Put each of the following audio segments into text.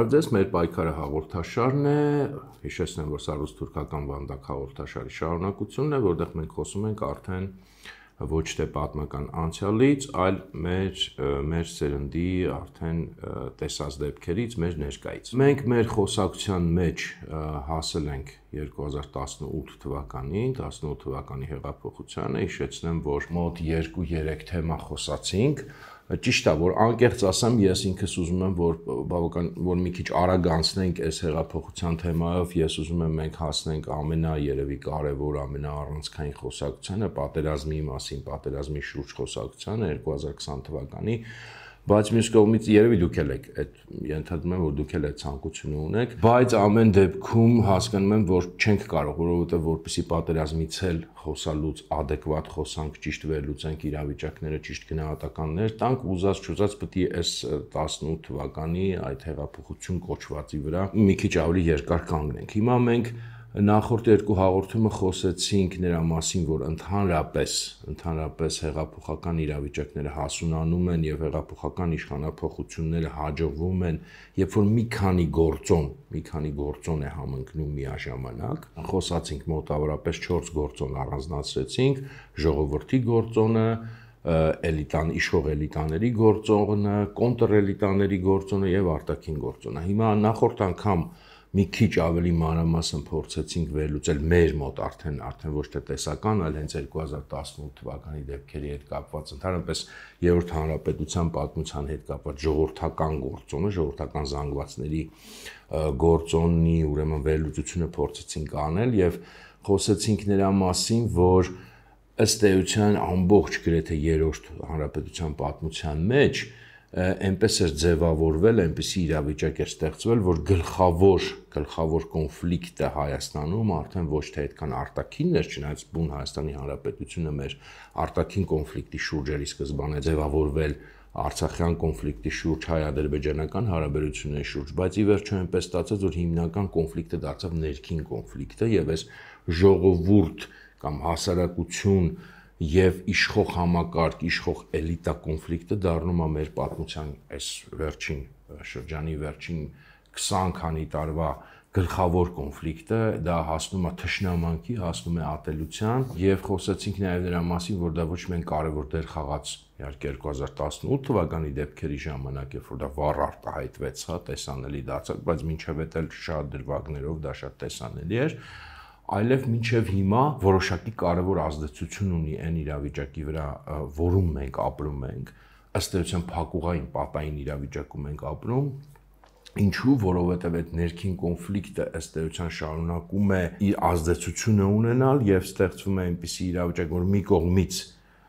Բարև ձեզ, մեր պայքարը հաղորդաշարն է, հիշեցնեմ, որ սա ռուս-թուրքական վանդակ հաղորդաշարի շարունակությունն է, որտեղ մենք խոսում ենք արդեն ոչ թե պատմական անցյալից, այլ մեր սերնդի արդեն տեսած դեպքերից, մեր ներկայից։ Մենք մեր խոսակցության մեջ հասել ենք 2018 թվականին, 18 թվականի հեղափոխությանը, հիշեցնեմ, որ մոտ 2-3 թեմա խոսացինք, ճիշտ է, որ անկեղծ ասեմ, ես ինքս ուզում եմ, որ մի քիչ արագ անցնենք այս հեղափոխության թեմայով, ես ուզում եմ մենք հասնենք երևի կարևոր ամենաառանցքային խոսակցությանը, պատերազմի մասին, պատերազմի շուրջ խոսակցությանը 2020 թվականի, բայց մյուս կողմից երևի դուք էլ եք, ենթադրում եմ, որ դուք էլ այդ ցանկությունը ունեք, բայց ամեն դեպքում հասկանում եմ, որ չենք կարող, որովհետև որպեսզի պատերազմից էլ խոսալուց adekvat խոսանք, ճիշտ վերլուծենք իրավիճակները, ճիշտ գնահատականներ տանք, ուզած-չուզած պետք է այս 18 թվականի այդ հեղափոխություն կոչվածի վրա մի քիչ ավելի երկար կանգնենք։ Հիմա մենք նախորդ երկու հաղորդումը խոսեցինք նրա մասին, որ ընդհանրապես հեղափոխական իրավիճակները հասունանում են եւ հեղափոխական իշխանափոխությունները հաջողվում են, երբ որ մի քանի գործոն է համընկնում միաժամանակ։ Խոսացինք մոտավորապես 4 գործոն առանձնացրեցինք՝ ժողովրդի գործոնը, իշխող էլիտաների գործոնը, կոնտրէլիտաների գործոնը եւ արտաքին գործոնը։ Հիմա նախորդ անգամ մի քիչ ավելի մանրամասն փորձեցինք վերլուծել մեր մոտ արդեն ոչ թե տեսական, այլ հենց 2018 թվականի դեպքերի հետ կապված, ընդհանրապես երրորդ հանրապետության պատմության հետ կապված ժողովրդական գործոնը, ժողովրդական զանգվածների գործոնի ուրեմն վերլուծությունը փորձեցինք անել եւ խոսեցինք նրա մասին, որ ըստ էության ամբողջ գրեթե երրորդ հանրապետության պատմության մեջ այնպես էր ձևավորվել, այնպիսի իրավիճակ էր ստեղծվել, որ գլխավոր կոնֆլիկտը Հայաստանում արդեն ոչ թե այդքան արտաքինն էր, չնայած բուն Հայաստանի Հանրապետությունը մեր արտաքին կոնֆլիկտի շուրջ էր ի սկզբանե ձևավորվել Արցախյան կոնֆլիկտի շուրջ, հայ-ադրբեջանական հարաբերությունների շուրջ, բայց ի վերջո այնպես ստացեց, որ հիմնական կոնֆլիկտը դարձավ ներքին կոնֆլիկտը եւ այս ժողովուրդ կամ հասարակություն եւ իշխող համակարգ, իշխող էլիտա կոնֆլիկտը դառնում է մեր պատմության այս վերջին շրջանի վերջին 20 քանի տարվա գլխավոր կոնֆլիկտը, դա հասնում է թշնամանքի, հասնում է ատելության եւ խոսեցինք նաեւ նրա մասին, որ դա ոչ միայն կարեւոր դեր խաղաց իհարկե 2018 թվականի դեպքերի ժամանակ, երբ որ դա վառ արտահայտվեց, տեսանելի դարձավ, բայց մինչեւ էլ շատ դրվագներով դա շատ տեսանելի էր, այլև մինչև հիմա որոշակի կարևոր ազդեցություն ունի այն իրավիճակի վրա, որում մենք ապրում ենք, ըստ էության փակուղային պատային իրավիճակում ենք ապրում, ինչու, որովհետև այդ ներքին կոնֆլիկտը ըստ էության շարունակում է իր ազդեցությունը ունենալ եւ ստեղծվում է այնպիսի իրավիճակ, որ մի կողմից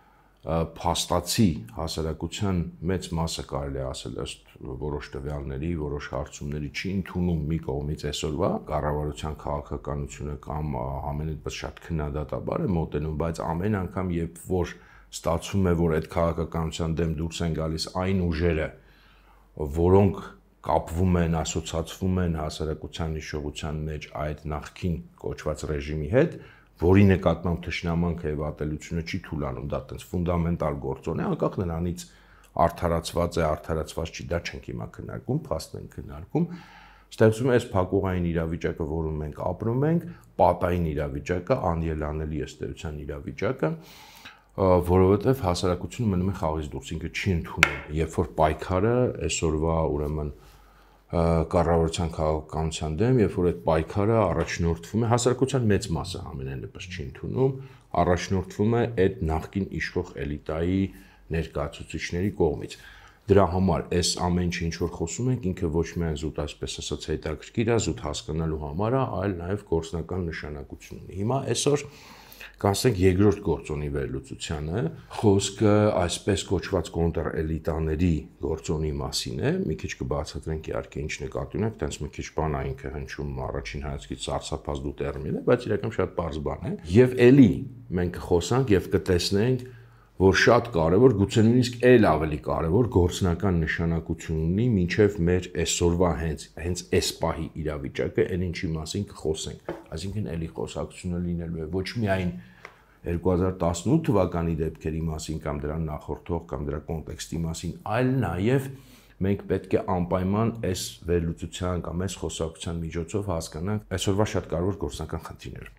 փաստացի հասարակության մեծ մասը կարելի է ասել ըստ որոշ տվյալների, որոշ հարցումների չի ընդունում մի կողմից այսօրվա կառավարության քաղաքականությունը կամ ամենից շատ քննադատաբար է մոտենում, բայց ամեն անգամ երբ որ ստացվում է, որ այդ քաղաքականության դեմ դուրս են գալիս այն ուժերը, որոնք կապվում են, ասոցացվում են հասարակության իշխողության մեջ այդ նախկին կոչված ռեժիմի հետ, որի նկատմամբ թշնամանքը եւ ատելությունը չի թույլանում, դա այդպես ֆունդամենտալ գործոն է, անկախ նրանից արդարացված է, արդարացված չի, դա չենք հիմա քննարկում, փաստն ենք քննարկում, ստեղծում է այս փակուղային իրավիճակը, որում մենք ապրում ենք, պատային իրավիճակը, անելանելի ըստ էության իրավիճակը, որովհետեւ հասարակությունը մնում է խաղից դուրս, ինքը չի ընդունում, երբ որ պայքարը այսօրվա ուրեմն կառավարության քաղաքականության դեմ, երբ որ այդ պայքարը առաջնորդվում է, հասարակության մեծ մասը ամենայն դեպս չի ընդունում, առաջնորդվում է այդ նախկին իշխող էլիտայի ներկայացուցիչների կողմից։ Դրա համար այս ամեն ինչ ինչ որ խոսում ենք, ինքը ոչ միայն զուտ այսպես ասած հետաքրքիր է, զուտ հասկանալու համար է, այլ նաև գործնական նշանակություն ունի։ Հիմա այսօր կանցնենք երկրորդ գործոնի վերլուծությանը, խոսքը այսպես կոչված կոնտրէլիտաների գործոնի մասին է, մի քիչ կբացատրենք իհարկե ինչ նկատի ունենք, տենց մի քիչ բան է ինքը հնչում առաջին հայացքից սարսափազդու տերմին է, բայց իրականում շատ պարզ բան է։ Եվ էլի մենք կխոսանք եւ կտեսնենք, որ շատ կարևոր, գուցե նույնիսկ էլ ավելի կարևոր գործնական նշանակություն ունի մինչև մեր այսօրվա հենց այս պահի իրավիճակը, այն ինչի մասին կխոսենք։ Այսինքն էլի խոսակցությունը լինելու է ոչ միայն 2018 թվականի դեպքերի մասին կամ դրան նախորդող կամ դրա կոնտեքստի մասին, այլ նաև մենք պետք է անպայման այս վերլուծության կամ այս խոսակցության միջոցով հասկանանք այսօրվա շատ կարևոր գործնական խնդիրները։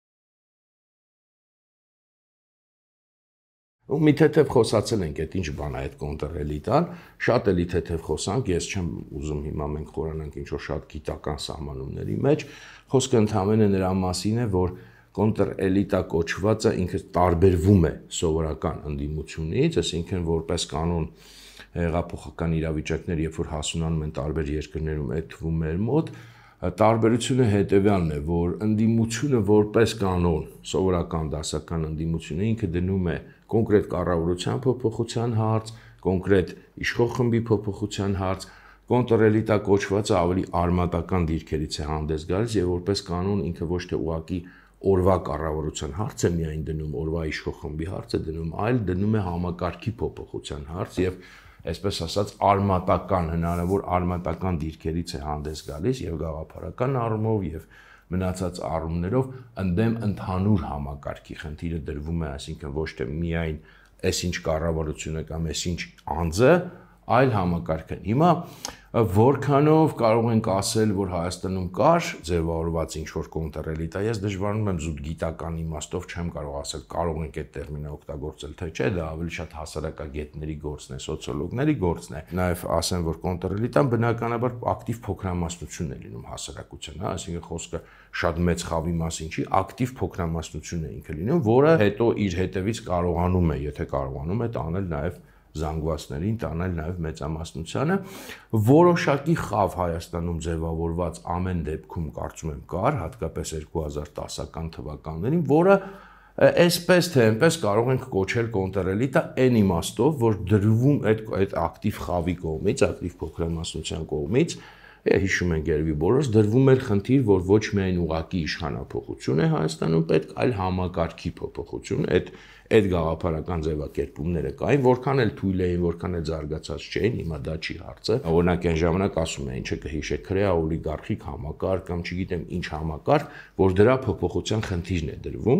Ու մի թեթև խոսացել ենք, այդ ինչ բան է այդ կոնտրէլիտան, շատ էլի թեթև խոսանք, ես չեմ ուզում հիմա մենք խորանանք ինչ-որ շատ գիտական սահմանումների մեջ, խոսքը ընդհանրապես նրա մասին է, որ կոնտրէլիտա կոչվածը ինքը տարբերվում է սովորական ընդդիմությունից, այսինքն որպես կանոն հեղափոխական իրավիճակներ, երբ որ հասունանում են տարբեր երկրներում, այդ թվում մեր մոտ, տարբերությունը հետևյալն է, որ ընդդիմությունը որպես կանոն, սովորական դասական ընդդիմությունը ինքը դնում է կոնկրետ կառավարության փոփոխության հարց, կոնկրետ իշխող խմբի փոփոխության հարց, կոնտրէլիտա կոչվածը ավելի արմատական դիրքերից է հանդես գալիս եւ որպես կանոն ինքը ոչ թե ուղղակի օրվա կառավարության հարց է միայն դնում, օրվա իշխող խմբի հարց է դնում, այլ դնում է համակարգի փոփոխության հարց եւ այսպես ասած արմատական, հնարավոր արմատական դիրքերից է հանդես գալիս եւ գաղափարական առումով եւ մնացած առումներով ընդդեմ ընդհանուր համակարգի խնդիրը դրվում է, այսինքն ոչ թե միայն այսինչ կառավարությունը կամ այսինչ անձը, այլ համակարգը։ Հիմա որքանով կարող ենք ասել, որ Հայաստանում կար ձևավորված ինչ-որ կոնտրէլիտա, ես դժվարանում եմ զուտ գիտական իմաստով չեմ կարող ասել, կարող ենք այդ տերմինը օգտագործել, թե չէ, դա ավելի շատ հասարակագետների գործն է, սոցիոլոգների գործն է։ Նաև ասեմ, որ կոնտրէլիտան բնականաբար ակտիվ փոքրամասնություն է լինում հասարակության, հա, այսինքն խոսքը շատ մեծ խավի մասին չի, ակտիվ փոքրամասնություն է ինքը լինում, որը հետո իր հետևից կարողանում է, եթե կարողանում է, տանել նաև զանգվածներին, տանել նաև մեծամասնությանը, որոշակի խավ Հայաստանում ձևավորված ամեն դեպքում կարծում եմ կար, հատկապես 2010-ական թվականներին, որը այսպես թե այնպես կարող ենք կոչել կոնտրէլիտա այն իմաստով, որ դրվում այդ ակտիվ խավի կողմից, ակտիվ փոքրամասնության կողմից, հիշում ենք երևի բոլորս, դրվում էր խնդիր, որ ոչ միայն ուղղակի իշխանափոխություն է Հայաստանում պետք, այլ համակարգի փոփոխություն, այդ գաղափարական ձևակերպումները կային, որքան էլ թույլ էին, որքան էլ զարգացած չէին, հիմա դա չի հարցը։ Օրինակ այն ժամանակ ասում էին, չէ՞ կհիշեք, քրեա օլիգարխիկ համակարգ կամ չգիտեմ ինչ համակարգ, որ դրա փոփոխության խնդիրն է դրվում,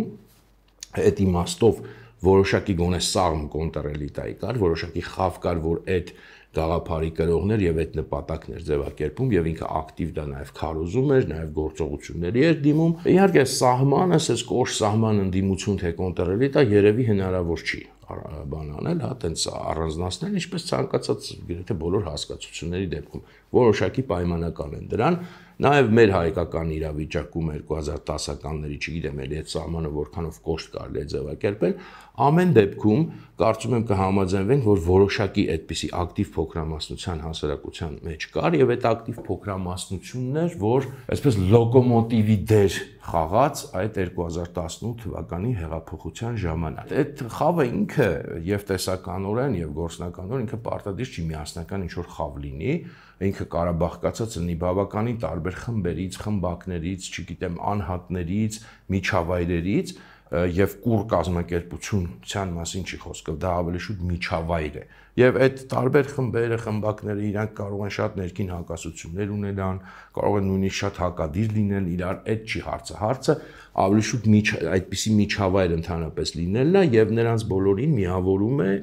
այդ իմաստով որոշակի գոնե սաղմ կոնտրէլիտայի կար, որոշակի խավ կար, որ այդ գաղափարի կրողներ եւ այդ նպատակներ ձևակերպում եւ ինքը ակտիվ դա նաեւ քարոզում էր, նաեւ գործողությունների էր դիմում։ Իհարկե սահմանը, ասես կոշտ սահման ընդդիմություն թե կոնտրէլիտա երևի հնարավոր չի բան անել, հա, տենց առանձնացնել, ինչպես ցանկացած գրեթե բոլոր հասկացությունների դեպքում որոշակի պայմանական են դրան։ Նաև մեր հայկական իրավիճակում 2010-ականների, չգիտեմ, էլի այդ սահմանը որքանով կոշտ կարելի է ձևակերպել, ամեն դեպքում կարծում եմ կհամաձայնվենք, որ որոշակի այդպիսի ակտիվ փոքրամասնության հասարակության մեջ կար եւ այդ ակտիվ փոքրամասնությունն էր, որ այսպես լոկոմոտիվի դեր խաղաց այդ 2018 թվականի հեղափոխության ժամանակ։ Այդ խավը ինքը եւ տեսականորեն եւ գործնականորեն ինքը պարտադիր չի միասնական ինչ-որ խավ լինի, ինքը Ղարաբաղկացած լինի բավականին տարբեր խմբերից, խմբակներից, չգիտեմ, անհատներից, միջավայրերից եւ կուր կազմակերպության մասին չի խոսքը, դա ավելի շուտ միջավայր է։ Եվ այդ տարբեր խմբերը, խմբակները իրանք կարող են շատ ներքին հակասություններ ունենան, կարող են նույնիսկ շատ հակադիր լինել իրար, այդ չի հարցը։ Հարցը ավելի շուտ այդպիսի միջավայր ընդհանրապես լինելն է եւ նրանց բոլորին միավորում է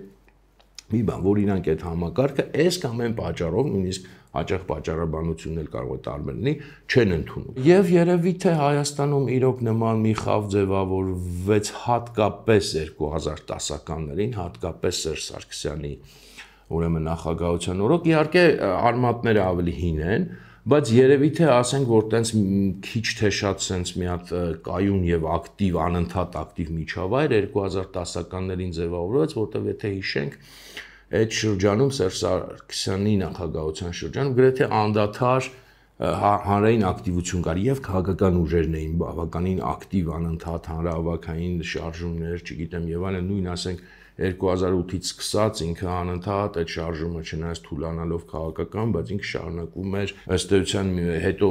մի բան, որ իրանք այդ համակարգը այս կամ այն պատճառով նույնիսկ հաճախ պատճառաբանությունն էլ կարող է տարբեր լինի, չեն ընդունում։ Եվ երևի թե Հայաստանում իրոք նման մի խավ ձևավորվեց հատկապես 2010-ականներին, հատկապես Սերժ Սարգսյանի ուրեմն նախագահության օրոք, իհարկե արմատները ավելի հին են, բայց երևի թե ասենք, որ տենց քիչ թե շատ սենց մի հատ կայուն եւ ակտիվ, անընդհատ ակտիվ միջավայր 2010-ականներին ձևավորվեց, որտեղ եթե հիշենք, այդ շրջանում Սերժ Սարգսյանի նախագահության շրջանում գրեթե անդադար հանրային ակտիվություն կար եւ քաղաքական ուժերն էին բավականին ակտիվ, անընդհատ հանրահավաքային շարժումներ, չգիտեմ, եւ այլն, նույն ասենք 2008-ից սկսած ինքը անընդհատ այդ շարժումը չնայած թուլանալով քաղաքական, բայց ինքը շարունակվում էր ըստ էության հետո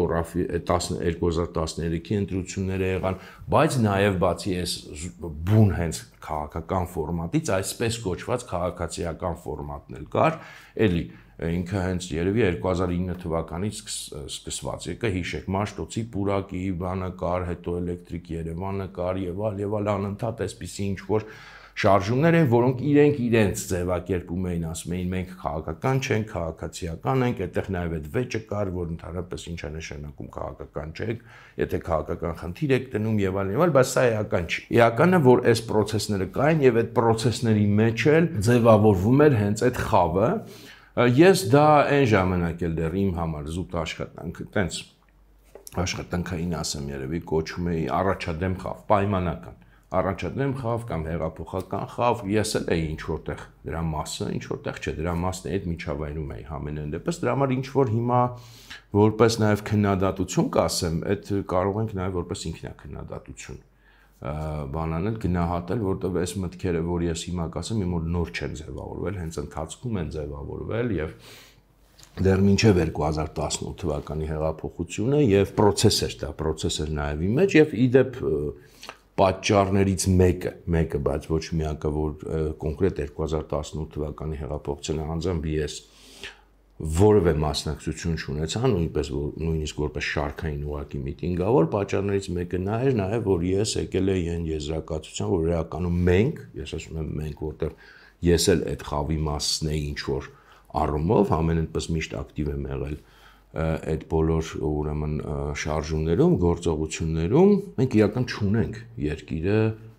2013-ի ընտրությունները եղան, բայց նաեւ բացի այս բուն հենց քաղաքական ֆորմատից, այսպես կոչված քաղաքացիական ֆորմատն էլ կար, էլի ինքը հենց երևի 2009 թվականից սկսված եկա, հիշեք, Մաշտոցի պուրակի բանը կար, հետո Էլեկտրիկ Երևանը կար եւ այլ անընդհատ այսպիսի ինչ որ շարժումներ են, որոնք իրենց ձևակերպում էին, ասում էին մենք քաղաքական չենք, քաղաքացիական ենք, այդտեղ նաև այդ վեճը կար, որ ընդհանրապես ինչ է նշանակում քաղաքական չեք, եթե քաղաքական խնդիր եք դնում եւ այլն, բայց սա էական չի։ Էականը, որ այս process-ները կային եւ այդ process-ների մեջ էլ ձևավորվում էր հենց այդ խավը։ Ես դա այն ժամանակ էլ դեռ իմ համար զուտ աշխատանք, տենց աշխատանքային ասեմ երևի կոչում էի առաջադեմ խավ, պայմանական առաջադեմ խավ կամ հեղափոխական խավ, ես էլ էի ինչ որտեղ դրա մասը, ինչ որտեղ չէ, դրա մասն է այդ միջավայրում էի համենայն դեպս, դրա համար ինչ որ հիմա որպես նաև քննադատություն կասեմ, այդ կարող ենք նաև որպես ինքնակննադատություն բանանել, գնահատել, որտեղ այս մտքերը, որ ես հիմա կասեմ, իմ որ նոր չեն ձևավորվել, հենց ընթացքում են ձևավորվել եւ դեռ մինչև 2018 թվականի հեղափոխությունը եւ process էր դա, process էր նաեւ իմ մեջ եւ իդեպ պատճառներից մեկը, բայց ոչ միակը, որ կոնկրետ 2018 թվականի հեղափոխությունը անձամբ ես որևէ մասնակցություն չունեցա, նույնիսկ որպես շարքային ուղղակի միտինգավոր, պատճառներից մեկը նա էր նաեւ, որ ես եկել էի այն եզրակացության, որ իրականում մենք, ես ասում եմ մենք, որտեղ ես էլ այդ խավի մասն էի ինչ որ առումով ամենից միշտ ակտիվ եմ եղել այդ բոլոր ուրեմն շարժումներում, գործողություններում, մենք իրական չունենք երկիրը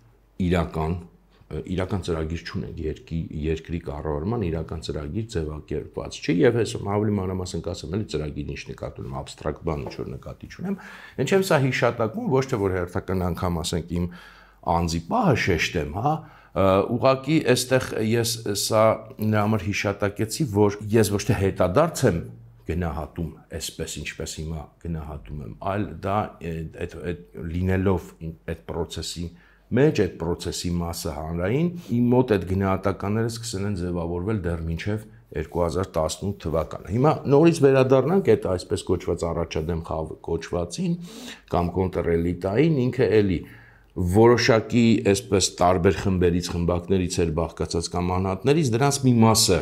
իրական ծրագիր չունենք, երկրի կառավարման իրական ծրագիր ձևակերպված չի եւ ես ավելի մանրամասն կասեմ, էլի ծրագիրը ինչ նկատի ունեմ, абստրակտ բան ինչ որ նկատի չունեմ, ինչ եմ սա հիշատակում, ոչ թե որ հերթական անգամ ասենք իմ անձի պահը շեշտեմ, հա, ուղղակի այստեղ ես սա նրա համար հիշատակեցի, որ ես ոչ թե հետադարձ եմ գնահատում, այսպես ինչպես հիմա գնահատում եմ, այլ դա այդ լինելով այդ process-ի մեջ, այդ process-ի մասը հանրային, իմ մոտ այդ գնահատականները սկսել են ձևավորվել դեռ մինչև 2018 թվականը։ Հիմա նորից վերադառնանք այդ այսպես կոչված առաջադեմ խավ կոչվածին կամ կոնտրռելիտային, ինքը էլի որոշակի այսպես տարբեր խմբերից, խմբակներից էր բաղկացած կամ անհատներից, դրանց մի մասը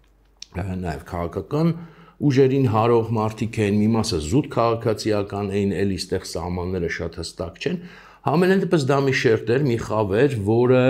նաև քաղաքական ուժերին հարող մարդիկ էին, մի մասը զուտ քաղաքացիական էին, էլի ստեղ սահմանները շատ հստակ չեն, համենայն դեպս դա մի շերտ էր, մի խավ էր, որը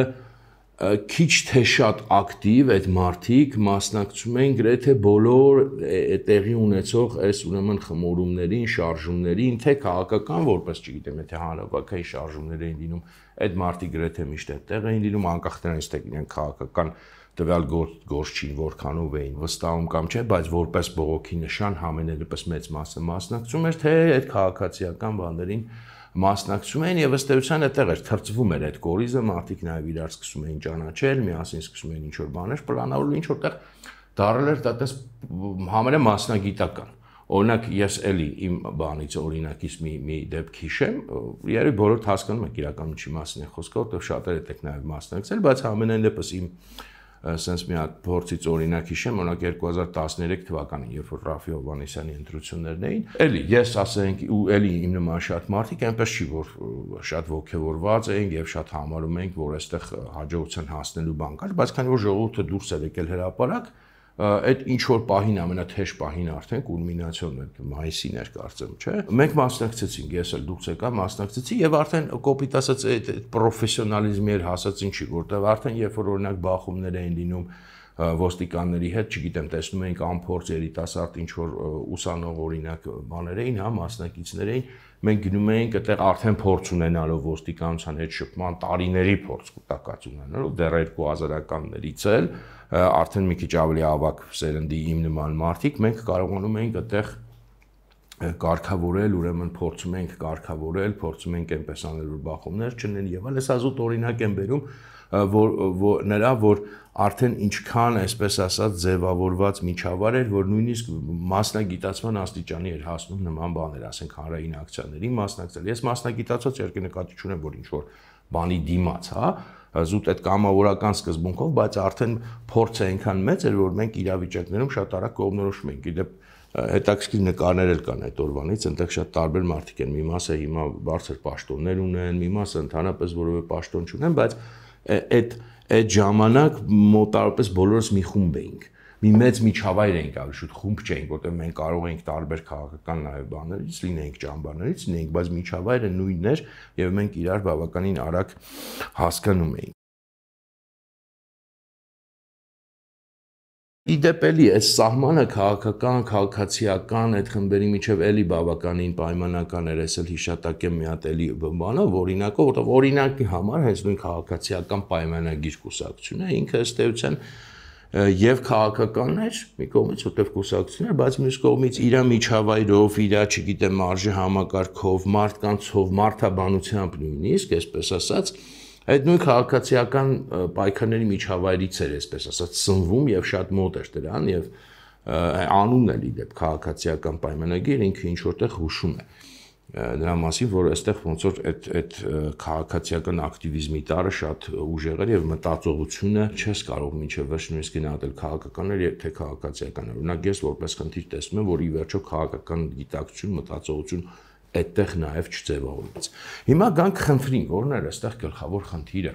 քիչ թե շատ ակտիվ այդ մարդիկ մասնակցում էին գրեթե բոլոր տեղի ունեցող այս ուրեմն խմորումներին, շարժումներին, թե քաղաքական, որպես չգիտեմ, եթե հանրապետական շարժումներ էին լինում, այդ մարդիկ գրեթե միշտ այդտեղ էին լինում, անկախ նրանից թե իրենք քաղաքական տվյալ գործչին որքանով էին վստահում կամ չէ, բայց որպես բողոքի նշան համենայնպես մեծ մասը մասնակցում էր, թե այդ քաղաքացիական բաներին մասնակցում էին եւ ըստ էության այդտեղ էր թրծվում էր այդ կորիզը, մարդիկ նաեւ իրար սկսում էին ճանաչել, միասին սկսում էին ինչ-որ բաներ պլանավորել, ինչ որտեղ դարել էր դա տես համարյա մասնագիտական։ Օրինակ ես էլի իմ բանից օրինակից մի դեպք հիշեմ, երբ բոլորդ հասկանում եք իրականում ինչի մասին է խոսքը, որտեղ շատերը եք նաեւ մասնակցել, բայց համենայն դեպս իմ sense մի հատ փորձից օրինակ հիշեմ, օրինակ 2013 թվականին, երբ որ Ռաֆի Հովհաննիսյանի ընտրություններն էին, էլի ես ասենք ու էլի իմ նման շատ մարդիկ այնպես չի որ շատ ոգևորված էին եւ շատ համարում ենք, որ այստեղ հաջողության հասնելու բան կար, բայց քանի որ ժողովուրդը դուրս էր եկել հրապարակ, այդ ինչ որ պահին ամենաթեժ պահին արդեն կուլմինացիոն մայիսին էր կարծեմ, չէ։ Մենք մասնակցեցինք, ես էլ դուրս եկա, մասնակցեցի եւ արդեն կոպիտ ասած այդ պրոֆեսիոնալիզմի էր հասած ինչի, որտեղ արդեն երբ որ օրինակ բախումներ էին լինում ոստիկանների հետ, չգիտեմ, տեսնում էինք անփորձ երիտասարդ ինչ որ ուսանող օրինակ բաներ էին, հա, մասնակիցներ էին, մենք գնում էինք այդտեղ արդեն փորձ ունենալով ոստիկանության հետ շփման տարիների փորձ կուտակած ունենալով դեռ 2000-ականներից էլ արդեն մի քիչ ավելի ավակ սերնդի իմ նման մարդիկ մենք կարողանում էինք այդտեղ կարգավորել, ուրեմն փորձում ենք կարգավորել, փորձում ենք այնպես անել որ բախումներ չլինեն եւ այլն, ես ազոտ օրինակ եմ բերում որ արդեն ինչքան այսպես ասած ձևավորված միջավայր էր, որ նույնիսկ մասնագիտացման աստիճանի էր հասնում նման բաներ, ասենք հանրային ակցիաների մասնակցել։ Ես մասնագիտացած երկի նկատի չունեմ, որ ինչ որ բանի դիմաց, հա, զուտ այդ կամավորական սկզբունքով, բայց արդեն փորձը այնքան մեծ էր, որ մենք իրավիճակներում շատ արագ կողմնորոշում ենք։ Իդեպ հետաքրքիր նկարներ էլ կան այդ օրվանից, այնտեղ շատ տարբեր մարդիկ են, մի մասը հիմա բարձր պաշտոններ ունեն, մի մասը ընդհանրապես որևէ պաշտոն չունեն, բայց այդ ժամանակ մոտավորապես բոլորս մի խումբ էինք, մի մեծ միջավայր էինք, ավելի շուտ խումբ չէինք, որտեղ մենք կարող էինք տարբեր քաղաքական նաև բաներից լինեինք, ճամբարներից լինեինք, բայց միջավայրը նույնն էր եւ մենք իրար բավականին արագ հասկանում էինք։ Իդեպ էլի այս սահմանը քաղաքական, քաղաքացիական այդ խմբերի միջև էլի բավականին պայմանական էր, ես էլ հիշատակեմ մի հատ էլի բանով, օրինակով, որտեղ օրինակի համար հենց նույն քաղաքացիական պայմանագիր կուսակցությունը ինքը ըստ էության եւ քաղաքական էր մի կողմից, որտեղ կուսակցություն էր, բայց մյուս կողմից իր միջավայրով, իր, չգիտեմ, արժե համակարգով, մարդկանցով, մարդաբանությամբ նույնիսկ, այսպես ասած, այդ նույն քաղաքացիական պայքարների միջավայրից էր, այսպես ասած, սնվում եւ շատ մոտ էր դրան եւ անունն էլ իդեպ քաղաքացիական պայմանագիր ինքը ինչ որտեղ հուշում է դրա մասին, որ այստեղ ոնց որ այդ քաղաքացիական ակտիվիզմի տարը շատ ուժեղ էր եւ մտածողությունը չես կարող մինչեւ վերջ նույնիսկ գնահատել քաղաքականներ եւ թե քաղաքացիականներ։ Օրինակ ես որպես խնդիր տեսնում եմ, որ ի վերջո քաղաքական գիտակցություն, մտածողություն այդտեղ նաև չձևավորվեց։ Հիմա գանք խնդրին, որն էր այստեղ գլխավոր խնդիրը։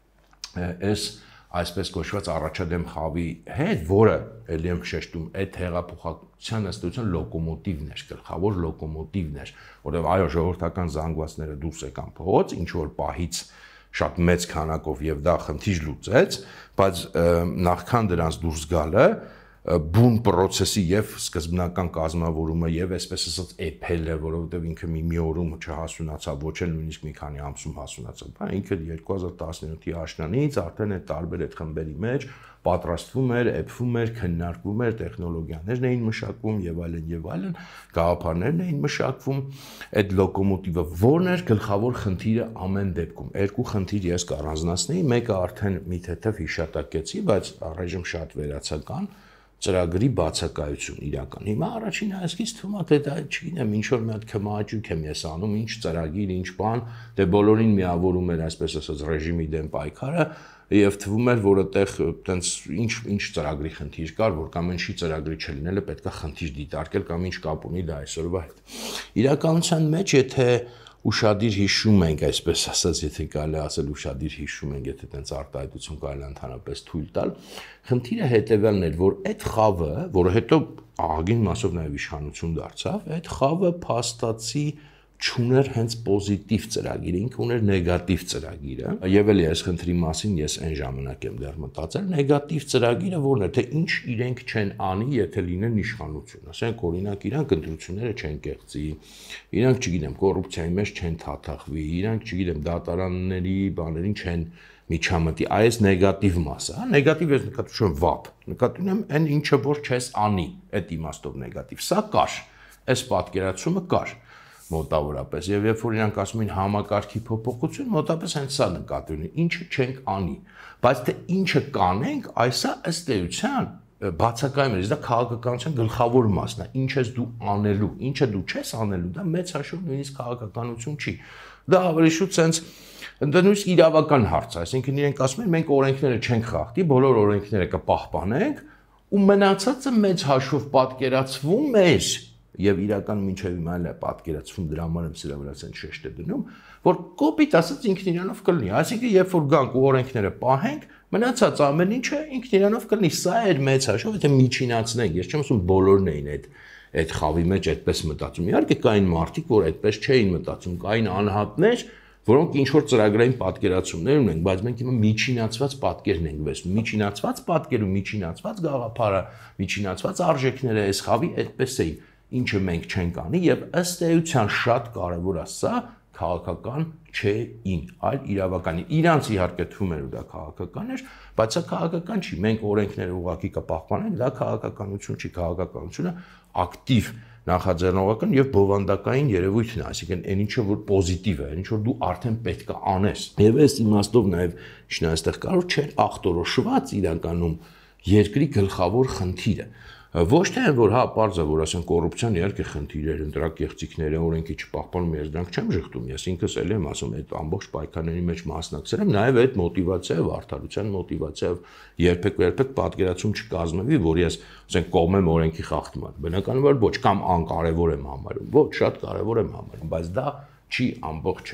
Այս այսպես կոչված առաջադեմ խավի հետ, որը ելի եմ շեշտում, այդ հեղափոխության ըստ էության լոկոմոտիվն էր, գլխավոր լոկոմոտիվն էր, որովհետև այո, ժողովրդական զանգվածները դուրս եկան փողոց, ինչ որ պահից շատ մեծ քանակով եւ դա խնդիր լուծեց, բայց նախքան դրանց դուրս գալը բուն process-ի եւ սկզբնական կազմավորումը եւ այսպես ասած էփելը, որովհետեւ ինքը մի օրում չհասունացավ, ոչ էլ նույնիսկ մի քանի ամսում հասունացավ, բա ինքը 2017-ի աշնանից արդեն այդ տարբեր այդ խմբերի մեջ պատրաստվում էր, էփվում էր, քննարկվում էր, տեխնոլոգիաներն էին մշակվում եւ այլն, գաղափարներն էին մշակվում, այդ լոկոմոտիվը որն էր գլխավոր խնդիրը ամեն դեպքում։ Երկու խնդիր ես կառանձնացնեի, մեկը արդեն մի թեթև հիշատակեցի, բայց առայժմ շատ վերացական ծրագրի բացակայություն իրական։ Հիմա առաջին հայացքից թվում է, թե դա չգիտեմ, ինչ որ մի հատ քմահաճույք եմ ես անում, ինչ ծրագիր, ինչ բան, դե բոլորին միավորում էր, այսպես ասած, ռեժիմի դեմ պայքարը, եւ թվում էր, որ այդտեղ տենց ինչ ծրագրի խնդիր կար, որ կամ ինչի ծրագրի չլինելը պետքա խնդիր դիտարկել կամ ինչ կապ ունի դա այսօրվա հետ։ Իրականության մեջ, եթե ուշադիր հիշում ենք, այսպես ասած, եթե կարելի ասել ուշադիր հիշում ենք, եթե տենց արտահայտություն կարելի ընդհանրապես թույլ տալ, խնդիրը հետեւյալն էր, որ այդ խավը, որը հետո ահագին մասով նաև իշխանություն դարձավ, այդ խավը փաստացի չուներ հենց պոզիտիվ ծրագիր, ինքը ուներ նեգատիվ ծրագիրը, եւ էլի այս խնդրի մասին ես այն ժամանակ եմ դեռ մտածել, նեգատիվ ծրագիրը որն է, թե ինչ իրենք չեն անի, եթե լինեն իշխանություն, ասենք օրինակ իրանք ընտրությունները չեն կեղծի, իրանք չգիտեմ կոռուպցիայի մեջ չեն թաթախվի, իրանք չգիտեմ դատարանների բաներին չեն միջամտի, այս նեգատիվ մասը, հա, նեգատիվ ես նկատում եմ վապ, նկատում եմ այն ինչը որ չես անի, այդ իմաստով նեգատիվ, սա կար, այս պատկերացումը կար մոտավորապես եւ երբ որ իրանք ասում են համակարգի փոփոխություն, մոտավորապես հենց սա նկատի ունի, ինչը չենք անի, բայց թե ինչը կանենք, այսա ըստ էության բացակայում է, դա քաղաքականության գլխավոր մասն է, ինչ ես դու անելու, ինչը դու չես անելու, դա մեծ հաշվով նույնիսկ քաղաքականություն չի, դա ավելի շուտ sense դա նույնիսկ իրավական հարց է, այսինքն իրենք ասում են մենք օրենքները չենք խախտի, բոլոր օրենքները կպահպանենք ու մնացածը մեծ հաշվով պատկերացվում էր եւ իրական մինչեւ հիմա էլ է պատկերացվում դրա համար եմ սրա վրա ցեն շեշտ է դնում, որ կոպիտ ասած ինքն իրանով կլինի, այսինքն երբ որ գանք ու օրենքները պահենք, մնացած ամեն ինչը ինքն իրանով կլինի, սա էր մեծ հաշվով, եթե միջինացնենք, ես չեմ ասում բոլորն էին այդ խավի մեջ այդպես մտածում, իհարկե կային մարդիկ, որ այդպես չէին մտածում, կային անհատներ, որոնք ինչ որ ծրագրային պատկերացումներ ունեն, բայց մենք հիմա միջինացված պատկերն ենք վերցնում, միջինացված պատկերը, միջինացված գաղափարը, միջինացված արժեքները այս խավի այդպես էին, ինչը մենք չենք անի եւ ըստ էության շատ կարեւոր է սա քաղաքական չէին, այլ իրավական։ Իրանց իհարկե թվում էր դա քաղաքական էր, բայց սա քաղաքական չի։ Մենք օրենքները ուղղակի կպահպանենք, դա քաղաքականություն չի, քաղաքականությունը ակտիվ նախաձեռնողական եւ բովանդակային երևույթն է, այսինքն այն ինչը որ պոզիտիվ է, ինչ որ դու արդեն պետք է անես։ Եվ այս իմաստով նաեւ ինչն է այստեղ կարող չէր ախտորոշված իրականում երկրի գլխավոր խնդիրը։ Ոչ թե որ հա պարզ է որ ասեն կոռուպցիան իհարկե խնդիրներ, ընտրակեղծիքները, օրենքի չպահպանում, ես դրանք չեմ ժխտում, ես ինքս էլ եմ ասում այդ ամբողջ պայքարների մեջ մասնակցել եմ, նաև այդ մոտիվացիայով, արդարության մոտիվացիայով երբեք պատկերացում չկազմվի, որ ես ասենք կողմ եմ օրենքի խախտման։ Բնականաբար ոչ կամ անկարևոր եմ համարում, ոչ շատ կարևոր եմ համարում, բայց դա չի ամբողջը։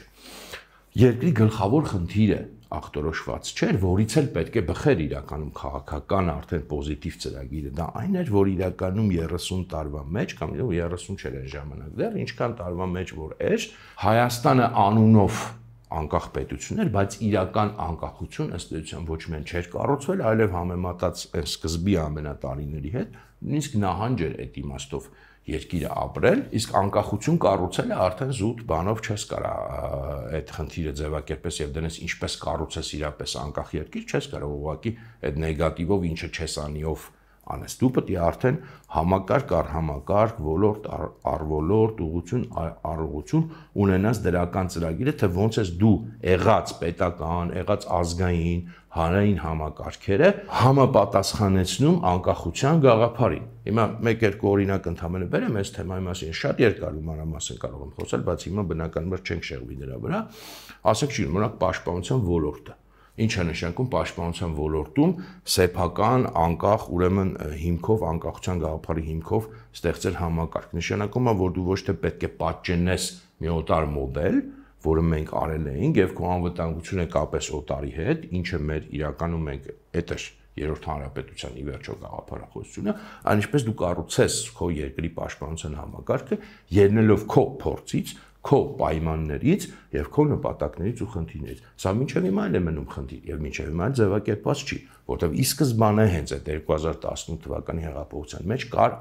Երկրի գլխավոր խնդիրը ախտորոշված չէր, որից էլ պետք է բխեր իրականում քաղաքական արդեն պոզիտիվ ծրագիրը, դա այն էր, որ իրականում 30 տարվա մեջ, կամ 30 չէր այն ժամանակ դեռ, ինչքան տարվա մեջ որ էր, Հայաստանը անունով անկախ պետություններ, բայց իրական անկախություն ըստ էության ոչ միայն չէր կառուցվել, այլև համեմատած այն սկզբի ամենատարիների հետ, նույնիսկ նահանջ էր այդ իմաստով երկիրը ապրել, իսկ անկախություն կառուցելը արդեն զուտ բանով չես կարող այդ խնդիրը ձևակերպես եւ դրանից ինչպես կառուցես իրապես անկախ երկիր, չես կարող ուղղակի այդ նեգատիվով ինչը չես անիով անես։ Դու պետք է արդեն համակարգ առ համակարգ, ոլորտ առ ոլորտ, ուղղություն առ ուղղություն ունենաս դրական ծրագիրը, թե ոնց ես դու եղած պետական, եղած ազգային, հանրային համակարգերը համապատասխանեցնում անկախության գաղափարին։ Հիմա մեկ-երկու օրինակ ընդհանրապես բերեմ, այս թեմայի մասին շատ երկար ու մանրամասն կարող եմ խոսել, բայց հիմա բնականաբար չենք շեղվի դրա վրա։ Ասենք շնորհակ պաշտպանության ոլորտը։ Ինչ է նշանակում պաշտպանության ոլորտում սեփական, անկախ, ուրեմն հիմքով, անկախության գաղափարի հիմքով ստեղծել համակարգ։ Նշանակում է, որ դու ոչ թե պետք է պատճենես մի օտար մոդել, որը մենք արել էինք եւ քո անվտանգությունը կապես օտարի հետ, ինչը մեր իրականում մենք այդ է երրորդ հանրապետության ի վերջո գաղափարախոսությունը, այն ինչպես դու կառուցես քո երկրի պաշտպանության համակարգը, ելնելով քո փորձից, քո պայմաններից եւ քո նպատակներից ու խնդիրներից։ Սա մինչեւ հիմա էլ է մնում խնդիր եւ մինչեւ հիմա ձևակերպված չի, որտեղ ի սկզբանե հենց այդ 2018 թվականի հեղափոխության մեջ կար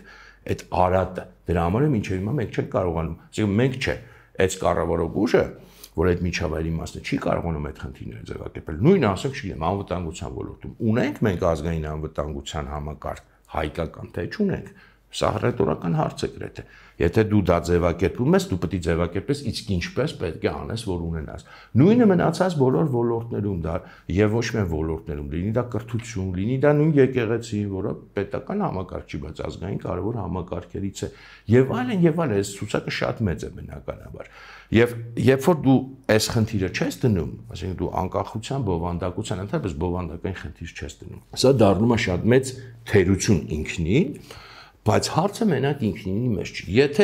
այդ արատը։ Դրա համար է մինչեւ հիմա մենք չենք կարողանում, ասենք մենք չէ, այդ կառավարող ուժը, որ այդ միջավայրի մասն է, չի կարողանում այդ խնդիրները ձևակերպել։ Նույնը ասենք, չգիտեմ, անվտանգության ոլորտում ունենք մենք ազգային անվտանգության համակարգ, հայկական թե չունենք։ Սա ռետորական հարց է գրեթե։ Եթե դու դա ձևակերպում ես, դու պետք է ձևակերպես իսկ ինչպես պետք է անես, որ ունենաս։ Նույնը մնացած բոլոր ոլորտներում դա եւ ոչ միայն ոլորտներում, լինի դա կրթություն, լինի դա նույն եկեղեցի, որը պետական համակարգ չի, բայց ազգային կարևոր համակարգերից է։ Եվ այլն, այս ցուցակը շատ մեծ է բնականաբար։ Եվ երբ որ դու այս խնդիրը չես դնում, ասենք դու անկախության, բովանդակության, ընդհանրապես բովանդակային խնդիր չես դնում, սա դառնում է շատ մեծ թերություն ինքնին, բայց հարցը մենակ ինքնինի մեջ չի։ Եթե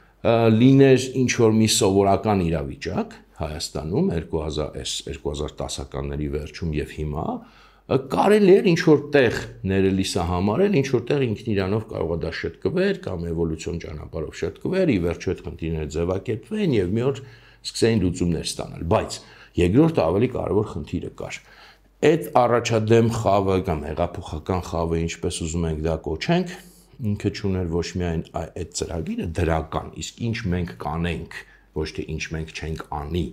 լիներ ինչ-որ մի սովորական իրավիճակ Հայաստանում 2010-ականների վերջում եւ հիմա, կարելի էր ինչ-որ տեղ ներելիսը համարել, ինչ-որ տեղ ինքն իրանով կարող է դա շտկվեր կամ էվոլյուցիոն ճանապարհով շտկվեր, ի վերջո այդ խնդիրները ձևակերպվեն եւ մի օր սկսեին լուծումներ ստանալ։ Բայց երկրորդ ավելի կարևոր խնդիրը կար։ Այդ առաջադեմ խավը կամ հեղափոխական խավը, ինչպես ուզում ենք դա կոչենք, ինքը չուներ ոչ միայն այդ ծրագիրը դրական, իսկ ինչ մենք կանենք, ոչ թե ինչ մենք չենք անի,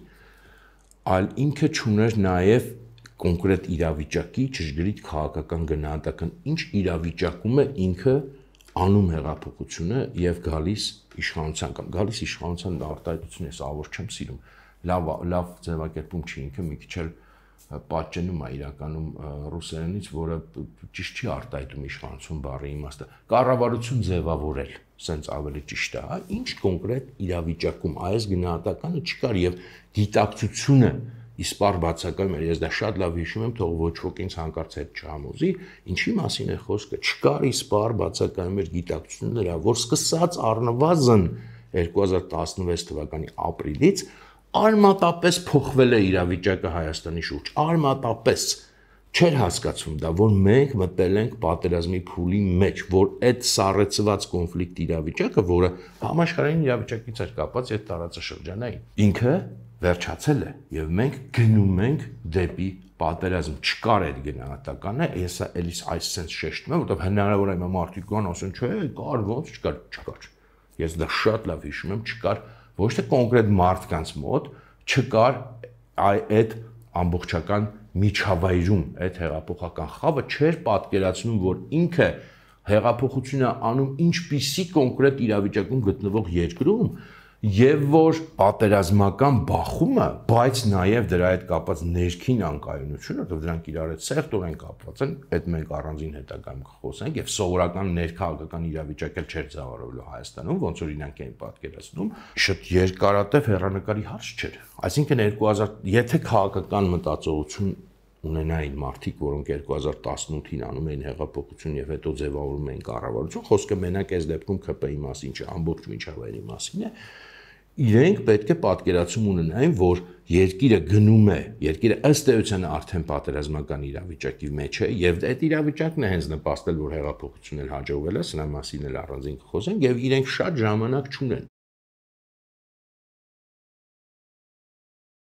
այլ ինքը չուներ նաև կոնկրետ իրավիճակի ճշգրիտ քաղաքական գնահատական, ինչ իրավիճակում է ինքը անում հեղափոխությունը եւ գալիս իշխանության կամ գալիս իշխանության արտահայտությունը, ես ավոր չեմ սիրում, լավ ձևակերպում չի, ինքը մի քիչ էլ պատճենում է իրականում ռուսերենից, որը ճիշտ չի արտահայտում իշխանություն բառի իմաստը, կառավարություն ձևավորել, սենց ավելի ճիշտ է, ինչ կոնկրետ իրավիճակում այս գնահատականը չկար եւ գիտակցությունը իսպառ բացակայում էր, ես դա շատ լավ հիշում եմ, թող ոչ ոք ինձ հանկարծ հետ չհամոզի, ինչի մասին է խոսքը, չկար իսպառ բացակայում էր գիտակցությունը դրա, որ սկսած առնվազն 2016 թվականի ապրիլից արմատապես փոխվել է իրավիճակը Հայաստանի շուրջ, արմատապես չէր հասկացվում դա, որ մենք մտել ենք պատերազմի փուլի մեջ, որ այդ սառեցված կոնֆլիկտ իրավիճակը, որը համաշխարհային իրավիճակից էր կապված այդ տարածաշրջանային, ինքը վերջացել է եւ մենք գնում ենք դեպի պատերազմ, չկար այդ գնահատականը, ես էլի այս sense շեշտում եմ, որովհետեւ հնարավոր է հիմա մարդիկ կան ասեն, չէ, կար, ոնց չկար։ Ես դա շատ լավ հիշում եմ, չկար ոչ թե կոնկրետ մարդկանց մոտ, չկար այդ ամբողջական միջավայրում այդ հեղափոխական խավը չէր պատկերացնում, որ ինքը հեղափոխությունը անում ինչպիսի կոնկրետ իրավիճակում գտնվող երկրում եւ որ պատերազմական բախումը, բայց նաեւ դրա հետ կապված ներքին անկայունությունը, որովհետեւ դրանք իրար հետ սերտորեն կապված են, այդ մենք առանձին հետագայում կխոսենք եւ սովորական ներքաղաքական իրավիճակ էլ չէր ձևավորվելու Հայաստանում, ոնց որ իրանք էին պատկերացնում, շատ երկարատև հեռանկարի հարց չէր։ Այսինքն 2000, եթե քաղաքական մտածողություն ունենային մարդիկ, որոնք 2018-ին անում էին հեղափոխություն եւ հետո ձևավորում էին կառավարություն, խոսքը մենակ այս դեպքում ԿՊ-ի մասին չէ, ամբողջ միջավայրի մասին է, իրենք պետք է պատկերացում ունենային, որ երկիրը գնում է, երկիրը ըստ էության արդեն պատերազմական իրավիճակի մեջ է եւ այդ իրավիճակն է հենց նպաստել, որ հեղափոխությունն էլ հաջողվել է, սրա մասին էլ առանձին կխոսենք եւ իրենք շատ ժամանակ չունեն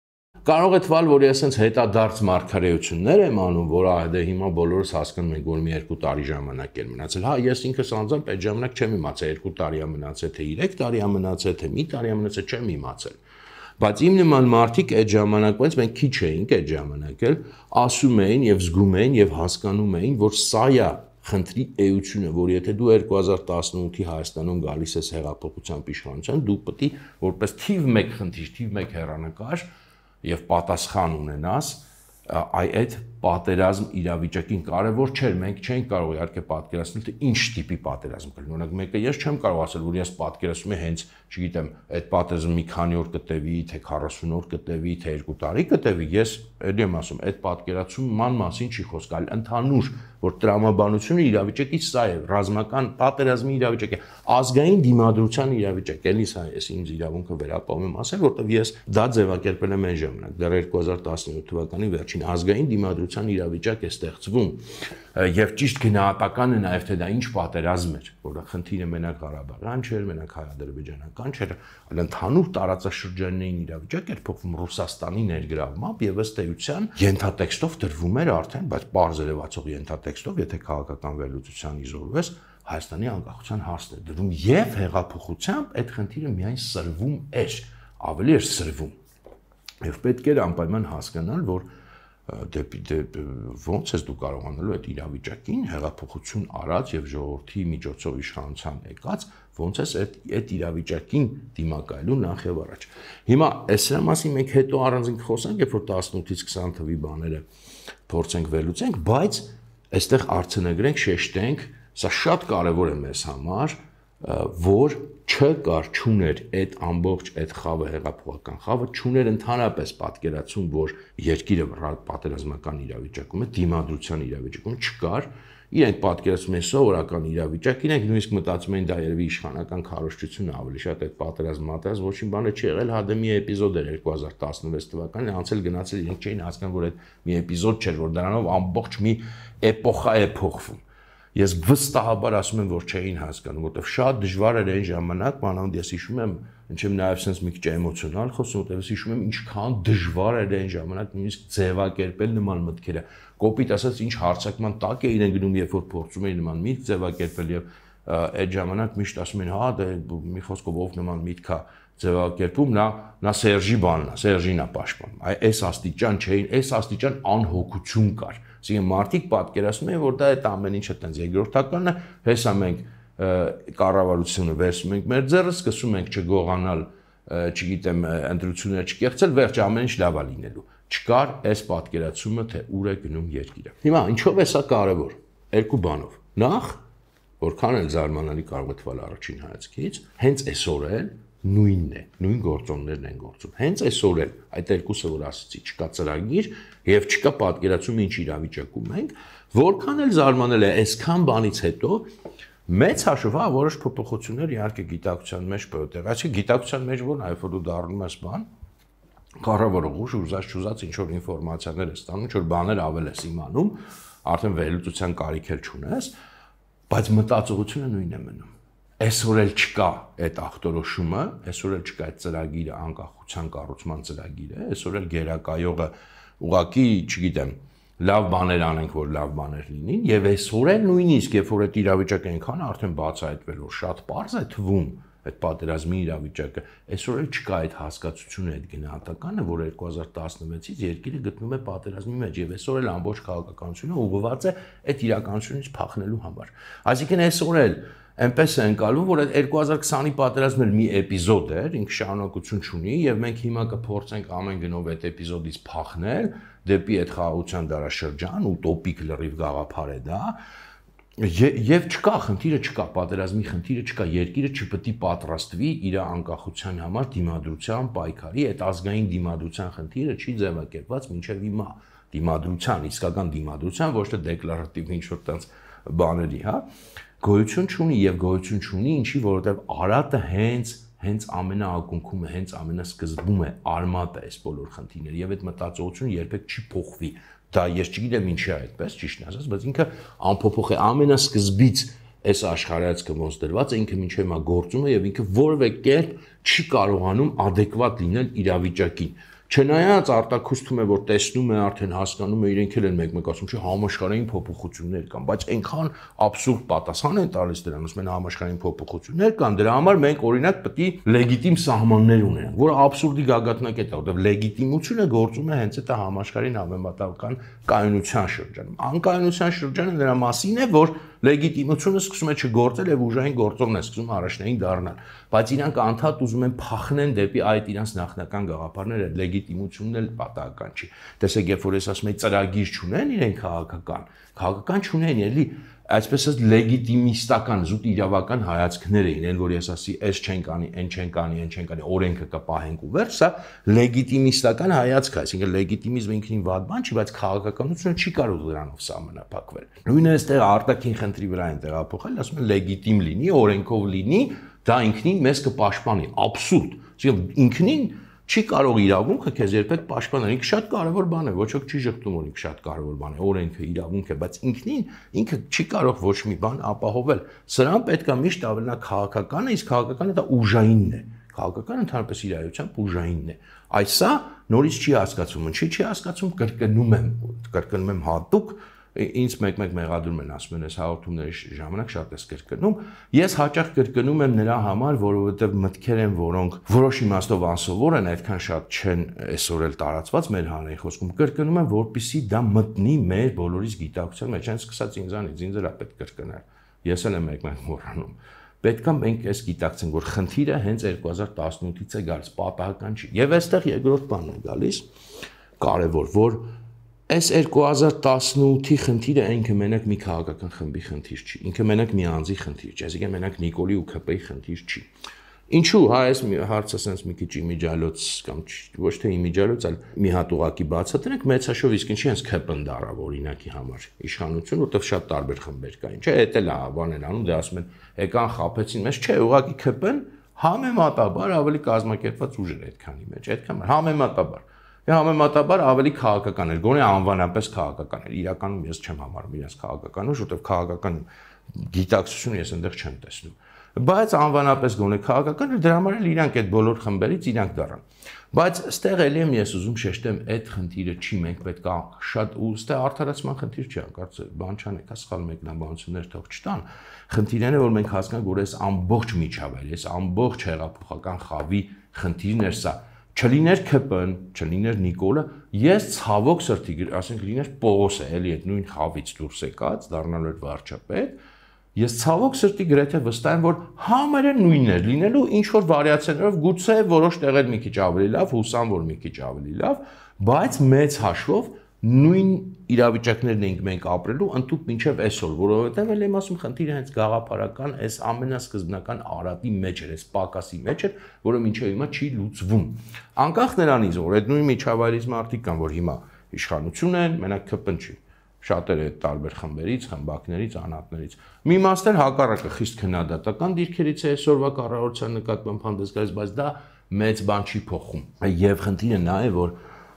Կարող է թվալ, որ ես sense հետադարձ մարգարեություններ եմ անում, որ դե հիմա բոլորս հասկանում ենք, որ մի 2 տարի ժամանակ է մնացել։ Հա, ես ինքս անձամբ այդ ժամանակ չեմ իմացել 2 տարի է մնացել, թե 3 տարի է մնացել, թե մի տարի է մնացել, չեմ իմացել։ Բայց իմ նման մարդիկ այդ ժամանակվանից մենք քիչ էինք այդ ժամանակ էլ ասում էին եւ զգում էին եւ հասկանում էին, որ սա է խնդրի էությունը, որ եթե դու 2018-ի Հայաստանում գալիս ես հեղափոխության իշխանության, դու պետք է որպես թիվ 1 խնդիր, թիվ 1 հեռանկար եւ պատասխան ունենաս այդ պատերազմ իրավիճակին կարևոր չէր, մենք չենք կարող իհարկե պատկերացնել, թե ինչ տիպի պատերազմ կլինի։ Օրինակ, մեկը ես չեմ կարող ասել, որ ես պատկերացնում եմ հենց, չգիտեմ, այդ պատերազմը մի քանի օր կտևի, թե 40 օր կտևի, թե 2 տարի կտևի, ես էլի եմ ասում, այդ պատկերացման մասին չի խոսք, այլ ընդհանուր, որ տրամաբանությունը իրավիճակի սա է, ռազմական պատերազմի իրավիճակ է, ազգային դիմադրության իրավիճակ, էլի սա է, ես ինձ իրավունքը վերապահում եմ ասել, որտեղ ես դա ձևակերպել եմ այն ժամանակ, դեռ 2017 թվականի վերջին ազգային դիմադրության իրավիճակ է ստեղծվում եւ ճիշտ գնահատականը նաեւ թե դա ինչ պատերազմ էր, որ խնդիրը մենակ Ղարաբաղյան չէր, մենակ հայ-ադրբեջանական չէր, այլ ընդհանուր տարածաշրջանային իրավիճակ էր փոխվում Ռուսաստանի ներգրավմամբ եւ ըստ էության ենթատեքստով դրվում էր արդեն, բայց պարզ երևացող ենթատեքստով, եթե քաղաքական վերլուծության իզորվես, Հայաստանի անկախության հարցն է դրում եւ հեղափոխությամբ այդ խնդիրը միայն սրվում էր, ավելի էր սրվում։ Եվ պետք էր անպայման հասկանալ, որ ոնց ես դու կարողանալու այդ իրավիճակին հեղափոխություն արած եւ ժողովրդի միջոցով իշխանության եկած, ոնց ես այդ իրավիճակին դիմակայելու նախ եւ առաջ։ Հիմա այս մասին մենք հետո առանձին խոսանք, երբ որ 18-ից 20 թվի բաները փորձենք վերլուծենք, բայց այստեղ արցնագրենք, շեշտենք, սա շատ կարեւոր է մեզ համար, որ չկար, չուներ այդ ամբողջ այդ խավը հեղափոխական խավը, չուներ ընդհանրապես պատկերացում, որ երկիրը պատերազմական իրավիճակում է, դիմադրության իրավիճակում չկար, իրենք պատկերացում են սովորական իրավիճակ, իրենք նույնիսկ մտածում են դա երևի իշխանական քարոզչությունը ավելի շատ այդ պատերազմ ոչինչ բանը չի եղել, հա դա մի էպիզոդ էր 2016 թվականին, անցել գնացել իրենք չէին հասկանում, որ այդ մի էպիզոդ չէր, որ դրանով ամբողջ մի էպոխա է փոխվում։ Ես վստահաբար ասում եմ, որ չէին հասկանում, որտեղ շատ դժվար էր այն ժամանակ, մանավանդ ես հիշում եմ, ինչեմ նաև sense մի քիչ էմոցիոնալ խոսում, որտեղ ես հիշում եմ ինչքան դժվար էր այն ժամանակ նույնիսկ ձևակերպել նման մտքերը։ Կոպիտ ասած, ինչ հարցակման տակ էին գնում, երբ որ փորձում էին նման միտք ձևակերպել եւ այդ ժամանակ միշտ ասում են, հա, դա մի խոսքով ով նման միտք է ձևակերպում, նա Սերժի բանն է, Սերժին է պաշտպանում։ Այս աստիճան չէին, այս աստիճան անհոգություն կար։ Այսինքն մարդիկ պատկերացնում են, որ դա այդ ամեն ինչը տենց երկրորդականն է, հեսա մենք կառավարությունը վերցնում ենք մեր ձեռը, սկսում ենք չգողանալ, չգիտեմ, ընտրությունները չկեղծել, վերջ ամեն ինչ լավ է լինելու։ Չկար այս պատկերացումը, թե ուր է գնում երկիրը։ Հիմա ինչով է սա կարևոր։ Երկու բանով։ Նախ, որքան էլ զարմանալի կարող է թվալ առաջին հայացքից, հենց այսօր էլ նույնն է, նույն գործոններն են գործում։ Հենց այսօր էլ այդ երկուսը որ ասացի, չկա ծրագիր եւ չկա պատկերացում ինչ իրավիճակում ենք, որքան էլ զարմանալի է, այսքան բանից հետո մեծ հաշվով հա որոշ փոփոխություններ իհարկե գիտակցության մեջ պետք է, այսինքն գիտակցության մեջ որ այլ որ դու դառնում ես բան, կառավարը ուզած ինչ որ ինֆորմացիաներ ես ստանում, ինչ որ բաներ ավել ես իմանում, արդեն վերլուծության կարիք էլ չունես, բայց մտածողությունը նույնն է մնում։ Այսօր էլ չկա այդ ախտորոշումը, այսօր էլ չկա այդ ծրագիրը, անկախության կառուցման ծրագիրը, այսօր էլ գերակայողը ուղղակի, չգիտեմ, լավ բաներ անենք, որ լավ բաներ լինին, եւ այսօր էլ նույնիսկ, երբ որ այդ իրավիճակը այնքան արդեն բացահայտվել, որ շատ པարզ է թվում այդ պատերազմի իրավիճակը, այսօր էլ չկա այդ հասկացությունը, այդ գնահատականը, որ 2016-ից երկիրը գտնվում է պատերազմի մեջ եւ այսօր էլ ամբողջ քաղաքականությունը ուղղված է այդ իրականությունից փախնելու համար։ Այսինքն այսօր էլ այնպես է ընկալվում, որ այդ 2020-ի պատերազմը մի էպիզոդ էր, ինքը շարունակություն չունի եւ մենք հիմա կփորձենք ամեն գնով այդ էպիզոդից փախնել դեպի այդ խաղաղության դարաշրջան, ուտոպիկ լրիվ գաղափար է դա, եւ չկա, խնդիրը չկա, պատերազմի խնդիրը չկա, երկիրը չպետք է պատրաստվի իր անկախության համար դիմադրության պայքարի, այդ ազգային դիմադրության խնդիրը չի ձևակերպված մինչեւ հիմա, դիմադրության, իսկական դիմադրության, ոչ թե դեկլարատիվ ինչ-որ տենց բաների, հա, գոյություն չունի եւ գոյություն չունի, ինչի որովհետեւ Արարատը հենց ամենաակունքում է, հենց ամենասկզբում է, արմատ է այս բոլոր խնդիրները եւ այդ մտածողությունը երբեք չի փոխվի։ Դա ես չգիտեմ ինչի է այդպես, ճիշտն ասած, բայց ինքը անփոփոխ է ամենասկզբից այս աշխարհայացքը ոնց դրված է, ինքը մինչև հիմա գործում է եւ ինքը որևէ կերպ չի կարողանում adekvat լինել իրավիճակին։ Չնայած արտաքուսթում է, որ տեսնում է, արդեն հասկանում է, իրենք էլ են մեկ-մեկ ասում, չէ, համաշխարհային փոփոխություններ կան, բայց այնքան աբսուրդ պատասխան են տալիս դրան, ասում են համաշխարհային փոփոխություններ կան, դրա համար մենք օրինակ պետք է լեգիտիմ սահմաններ ունենանք, որը աբսուրդի գագաթնակետ է, որտեղ լեգիտիմությունը գործում է հենց այդ համաշխարհային համեմատական կայունության շրջանում։ Անկայունության շրջանը նրա մասին է, որ լեգիտիմությունը սկսում է չգործել եւ ուժային գործողն է սկսում առաջնային դառնալ, բայց իրանք անդադ ուզում են փախնեն դեպի այդ իրանց նախնական գաղափարները, լեգիտիմությունն էլ պատահական չի։ Տեսեք, երբ որ ես ասում եմ ծրագիր չունեն իրենք քաղաքական չունեն, էլի այսպես ասած լեգիտիմիստական զուտ իրավական հայացքներ էին, որ ես ասի, այս չենք անի, այն չենք անի, այն չենք անի, օրենքը կպահենք ու վերջ, սա լեգիտիմիստական հայացք է, այսինքն լեգիտիմիզմը ինքնին վատ բան չի, բայց քաղաքականությունը չի կարող դրանով սահմանափակվել։ Նույնը այստեղ արտաքին խնդրի վրա են տեղափոխել, ասում են լեգիտիմ լինի, օրենքով լինի, դա ինքնին մեզ կպաշտպանի, աբսուրդ։ Այսինքն ինքնին չի կարող իրավունքը քեզ երբեք պաշտպանել, ինքը շատ կարևոր բան է, ոչ ոք չի ժխտում, որ ինքը շատ կարևոր բան է, օրենքը, իրավունքը, բայց ինքը չի կարող ոչ մի բան ապահովել։ Սրան պետք է միշտ ավելնա քաղաքականը, իսկ քաղաքականը դա ուժայինն է։ Քաղաքականը ընդհանրապես իր այությամբ ուժայինն է։ Այս սա նորից չի հասկացում, չի հասկացում, կրկնում եմ հատուկ ինձ մեկ-մեկ մեղադրում են, ասում են, այս հաղորդումների ժամանակ շատ ես կրկնում։ Ես հաճախ կրկնում եմ նրա համար, որովհետև մտքեր են, որոնք որոշ իմաստով անսովոր են, այդքան շատ չեն այսօր էլ տարածված մեր հանրային խոսքում։ Կրկնում եմ, որպեսզի դա մտնի մեր բոլորիս գիտակցության մեջ, հենց սկսած ինձանից, ինձ էլ է պետք կրկնել։ Ես էլ եմ մեկ-մեկ մոռանում։ Պետք է մենք այս գիտակցենք, որ խնդիրը հենց 2018-ից է գալիս, պատահական չի։ Եվ այստեղ երկրորդ բանն է գալիս, կարևոր, որ այս 2018-ի խնդիրը ինքը մենակ մի քաղաքական խմբի խնդիր չի, ինքը մենակ մի անձի խնդիր չի, այսինքն մենակ Նիկոլի ու ՔՊ-ի խնդիր չի։ Ինչու, հա, այս հարցը sense մի քիչ իմիջիալոց կամ ոչ թե իմիջիալոց, այլ մի հատ ուղակի բացատրենք, մեծաշով իսկ ինչի հենց ՔՊ-ն դարավ օրինակի համար իշխանություն, որտեղ շատ տարբեր խմբեր կային, չէ, էդ էլ է բան են անում, դե ասում են, եկան խաբեցին մեզ, չէ, ուղակի ՔՊ-ն համեմատաբար ավելի կազմակերպված ուժ էր այդքանի մեջ, այդքան համեմատաբար։ Համեմատաբար ավելի քաղաքական էր, գոնե անվանապես քաղաքական էր։ Իրականում ես չեմ համարում իրենց քաղաքական ուժ, որտեղ քաղաքական գիտակցություն ես այնտեղ չեմ տեսնում։ Բայց անվանապես գոնե քաղաքական էր, դրա համար էլ իրանք այդ բոլոր խմբերից իրանք դառան։ Բայց այստեղ էլի եմ ես ուզում շեշտեմ, այդ խնդիրը չի, մենք պետք է շատ ու այստեղ արդարացման խնդիր չի, կարծես բան չանեք, սխալ մեկնաբանություններ թող չտան։ Խնդիրն է, որ մենք հասկանանք, որ այս ամբողջ միջավայրը, այս ամբողջ հեղափոխական խավի խնդիրն էր սա։ Չլիներ ՔՊ-ն, չլիներ Նիկոլը, ես ցավոք սրտի, ասենք լիներ Պողոսը, էլի այդ նույն խավից դուրս եկած, դառնալու էր վարչապետ, ես ցավոք սրտի գրեթե վստահ եմ, որ համարը նույնն էր լինելու, ինչ որ վարիացիաներով, գուցե որոշ տեղեր մի քիչ ավելի լավ, հուսամ, որ մի քիչ ավելի լավ, բայց մեծ հաշվով նույն իրավիճակներն ենք մենք ապրելու ընդհուպ մինչև այսօր, որովհետև էլ եմ ասում, խնդիրը հենց գաղափարական, այս ամենասկզբնական արատի մեջ էր, այս պակասի մեջ էր, որը մինչև հիմա չի լուծվում։ Անկախ նրանից, որ այդ նույն միջավայրից մարդիկ կան, որ հիմա իշխանություն են, մենակ ՔՊ-ն չի, շատերը այդ տարբեր խմբերից, խմբակներից, անհատներից։ Մի մասն հակառակը խիստ քննադատական դիրքերից է այսօրվա կառավարության նկատմամբ հանդես գալիս, բայց դա մեծ բան չի փոխում։ Եվ խնդիրը նա է, որ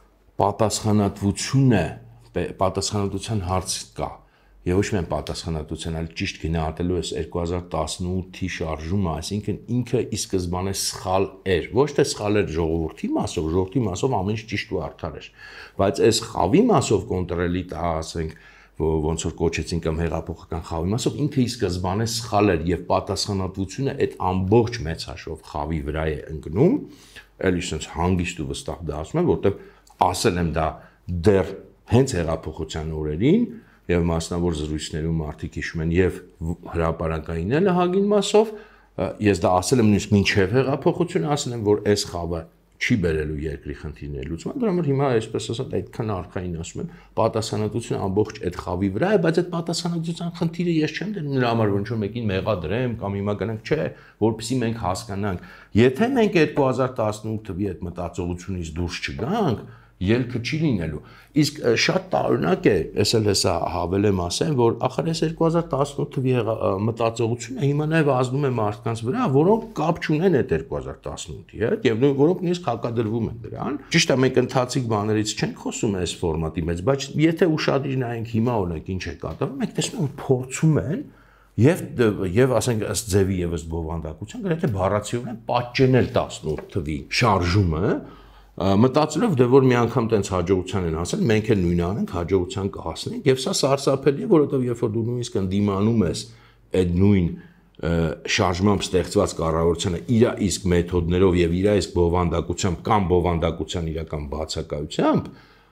պատասխանատվության հարց կա, եւ ոչ միայն պատասխանատվության, այլ ճիշտ գնահատելու այս 2018-ի շարժումը, այսինքն ինքը ի սկզբանե սխալ էր, ոչ թե սխալ էր ժողովրդի մասով ամեն ինչ ճիշտ ու արդար էր, բայց այս խավի մասով կոնտրոլի տա, ասենք, ոնց որ կոչեցին կամ հեղափոխական խավի մասով ինքը ի սկզբանե սխալ էր եւ պատասխանատվությունը այդ ամբողջ մեծ հաշվով խավի վրա է ընկնում, էլի sense հանգիստ ու վստահ դա ասում եմ, որտեղ ասել եմ դա դեռ հենց հեղափոխության օրերին եւ մասնավոր զրույցներում մարդիկ հիշում են եւ հրապարակային էլ հագին մասով ես դա ասել եմ նույնիսկ մինչեւ հեղափոխությունը ասել եմ որ այս խավը չի բերելու երկրի խնդիրների լուծման դրա համար հիմա այսպես ասած այդքան արխային ասում եմ պատասխանատվությունը ամբողջ այդ խավի վրա է բայց այդ պատասխանատվության խնդիրը ես չեմ դնում նրա համար որ ինչ որ մեկին մեղադրեմ կամ հիմա գնանք չէ որպեսզի մենք հասկանանք եթե մենք 2018 թվականի այդ մտածողությունից դուրս չգանք ելքը չի լինելու իսկ շատ տարօրինակ է ես էլ հեսա հավելեմ ասեմ որ ախր այս 2018 թվականի մտածողությունը հիմա նաև ազդում է մարդկանց վրա որոնք կապ չունեն այդ 2018-ի հետ եւ որոնք նույնիսկ հակադրվում են դրան ճիշտ է մենք ընթացիկ բաներից չենք խոսում այս ֆորմատի մեջ բայց եթե ուշադիր նայենք հիմա օրինակ ինչ է կատարվում մենք տեսնում ենք փորձում են Եվ ասենք ըստ ձևի եւ ըստ բովանդակության գրեթե բառացիորեն պատճենել 18 թվականի շարժումը Մտածելով դե որ մի անգամ տենց հաջողության են հասել, մենք էլ նույնը անենք, հաջողության կհասնենք, եւ սա սարսափելի է, որովհետեւ երբ որ դու նույնիսկ ընդդիմանում ես այդ նույն շարժմամբ ստեղծված կառավարությանը իր իսկ մեթոդներով եւ իր իսկ բովանդակությամբ կամ բովանդակության իրական բացակայությամբ,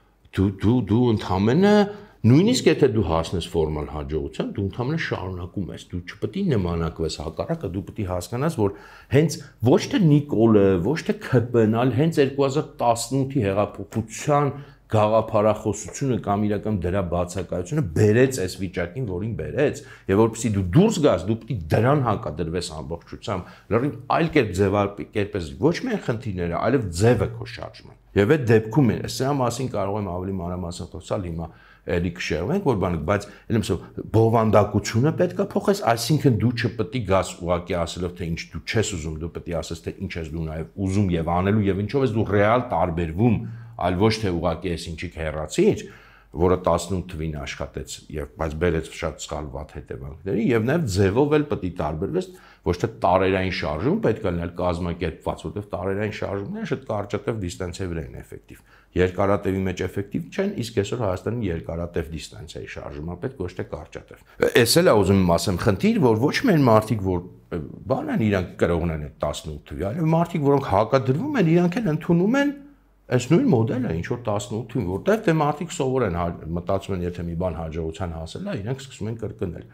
դու ընդհանրապես նույնիսկ եթե դու հասնես ֆորմալ հաջողության, դու ընդհանրապես շարունակում ես, դու չպետք է նմանակվես հակառակը, դու պետք է հասկանաս, որ հենց ոչ թե Նիկոլը, ոչ թե ՔՊ-ն, այլ հենց 2018-ի հեղափոխության գաղափարախոսությունը կամ իրական դրա բացակայությունը բերեց այս վիճակին, որին բերեց, եւ որպեսզի դու դուրս գաս, դու պետք է դրան հակադրվես ամբողջությամբ, լրիվ այլ կերպ ձևակերպես ոչ միայն խնդիրները, այլև ձևը քո շարժման։ Եվ այդ դեպքում սրա մասին կարող եմ ավելի մանրամասն խոսալ հիմա էլի կշեղվենք, որ բանը, բայց ելեմ ասում, բովանդակությունը պետք է փոխես, այսինքն դու չպետք է գաս ուղակի ասելով, թե ինչ դու չես ուզում, դու պետք է ասես, թե ինչ ես դու նաև ուզում եւ անելու եւ ինչով ես դու ռեալ տարբերվում, այլ ոչ թե ուղակի ես ինչիկ հեռացիր, որը 18 թվին աշխատեց եւ բայց բերեց շատ սխալ վատ հետևանքների եւ նաեւ ձևով էլ պետք է տարբերվես, ոչ թե տարերային շարժում պետք է լինել կազմակերպված, որտեղ տարերային շարժումները շատ կարճատև դիստանցիայի վրա են էֆեկտիվ։ Երկարատևի մեջ էֆեկտիվ չեն, իսկ այսօր Հայաստանի երկարատև դիստանցիայի շարժումը պետք ոչ թե կարճատև։ Էս էլ է ուզում ասեմ խնդիր, որ ոչ միայն մարդիկ, որ բան են իրանք կրողն են 18 թվի, այլ մարդիկ, որոնք հակադրվում են, իրանք էլ ընդունում են այս նույն մոդելը, ինչ որ 18 թվին, որտեղ դե մարդիկ սովոր են մտածում են, եթե մի բան հաջողության հասել է, իրենք սկսում են կրկնել։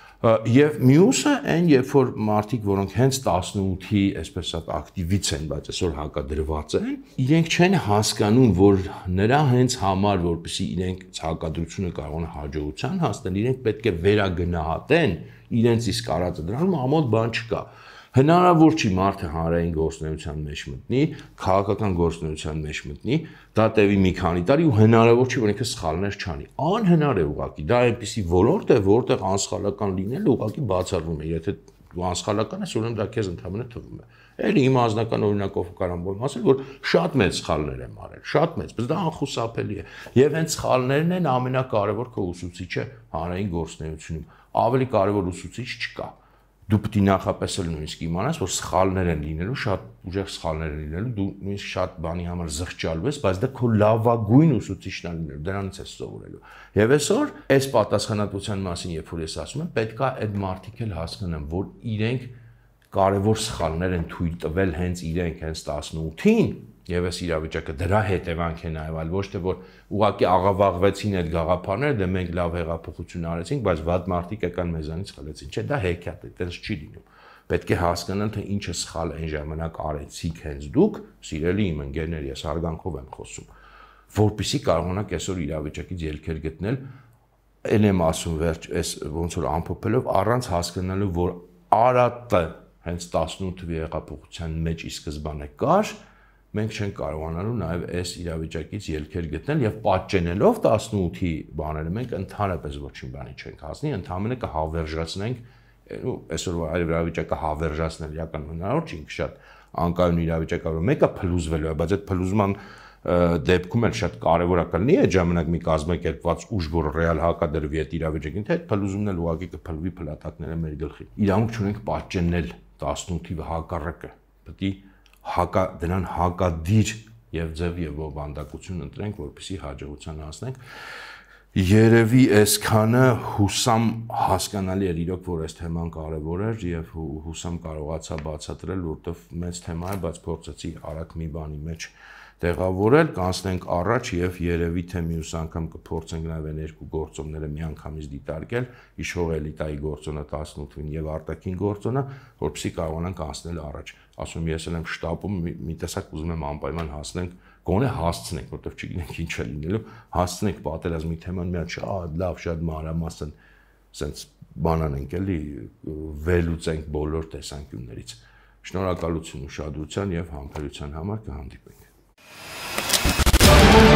Եվ մյուսը այն, երբ որ մարդիկ, որոնք հենց 18-ի, այսպես ասած, ակտիվից են, բայց այսօր հակադրված են, իրենք չեն հասկանում, որ նրա հենց համար, որպեսզի իրենք հակադրությունը կարողան հաջողության հասնել, իրենք պետք է վերագնահատեն իրենց իսկ արածը, դրանում ամոթ բան չկա։ Հնարավոր չի մարդը հանրային գործունեության մեջ մտնի, քաղաքական գործունեության մեջ մտնի, դա տևի մի քանի տարի ու հնարավոր չի, որ ինքը սխալներ չանի։ Անհնար է ուղղակի, դա այնպիսի ոլորտ է, որտեղ անսխալական լինելը ուղղակի բացառվում է, եթե դու անսխալական ես, ուրեմն դա քեզ ընդհանրապես թվում է։ Էլի իմ անձնական օրինակով կարող եմ ասել, որ շատ մեծ սխալներ եմ արել, շատ մեծ, բայց դա անխուսափելի է։ Եվ հենց սխալներն են ամենակարևոր քո ուսուցիչը հանրային գործունեությունում։ Ավելի կարևոր ուսուցիչ չկա։ Դու պետք է նախապես էլ նույնիսկ իմանաս, որ սխալներ են լինելու, շատ ուժեղ սխալներ են լինելու, դու նույնիսկ շատ բանի համար զղջալու ես, բայց դա քո լավագույն ուսուցիչն է լինելու, դրանից ես սովորելու։ Եվ այսօր այս պատասխանատվության մասին, երբ որ ես ասում եմ, պետք է այդ մարդիկ էլ հասկանան, որ իրենք կարևոր սխալներ են թույլ տվել հենց իրենք, հենց 18-ին, եւ այս իրավիճակը դրա հետևանք է նաեւ, այլ ոչ թե որ ուղակի աղավաղվեցին այդ գաղափարները, դե մենք լավ հեղափոխություն արեցինք, բայց վատ մարդիկ եկան մեզանից խլեցին։ Չէ, դա հեքիաթ է, այդպես չի լինում։ Պետք է հասկանալ, թե ինչը սխալ այն ժամանակ արեցիք հենց դուք, սիրելի իմ ընկերներ, ես հարգանքով եմ խոսում, որպեսզի կարողանաք այսօր իրավիճակից ելքեր գտնել, ել եմ ասում վերջ, այս ոնց որ ամփոփելով առանց հասկանալու, որ Արարատը հենց 18 թվականի հեղափոխության մեջ ի սկզբանե կար, մենք չենք կարողանալու նաև այս իրավիճակից ելքեր գտնել եւ պատճենելով 18-ի բաները մենք ընդհանրապես ոչինչ բանի չենք հասնի, ընդհանրապես կհավերժացնենք, այսօր իրավիճակը հավերժացնել իրական հնարավոր չի, շատ անկայուն իրավիճակ է, որ մեկը փլուզվելու է, բայց այդ փլուզման դեպքում էլ շատ կարևոր է կլինի այդ ժամանակ մի կազմակերպված ուժ, որ ռեալ հակադրվի այդ իրավիճակին, թե այդ փլուզումն էլ ուղղակի կփլվի փլատակները մեր գլխին։ Իրավունք չունենք պատճեննել 18-ի հակառակը, պետք է դրան հակադիր եւ ձև եւ բովանդակություն ընտրենք, որպեսզի հաջողության հասնենք։ Երևի այսքանը հուսամ հասկանալի էր իրոք, որ այս թեման կարևոր էր եւ հուսամ կարողացա բացատրել, որովհետեւ մեծ թեմա է, բայց փորձեցի արագ մի բանի մեջ տեղավորել, կանցնենք առաջ եւ երևի թե մյուս անգամ կփորձենք նաեւ այն երկու գործոնները միանգամից դիտարկել, իշխող էլիտայի գործոնը 18-ին եւ արտաքին գործոնը, որպեսզի կարողանանք անցնել առաջ։ Ասում ես եմ շտաբում մի տեսակ ուզում եմ անպայման հասնենք, գոնե հասցնենք, որովհետեւ չգիտենք ինչ է լինելու, հասցնենք պատերազմի թեման մի հատ շատ լավ, շատ մանրամասն sense բանան ենք էլի վերլուծենք բոլոր տեսանկյուններից։ Շնորհակալություն ուշադրության եւ համբերության համար, կհանդիպենք։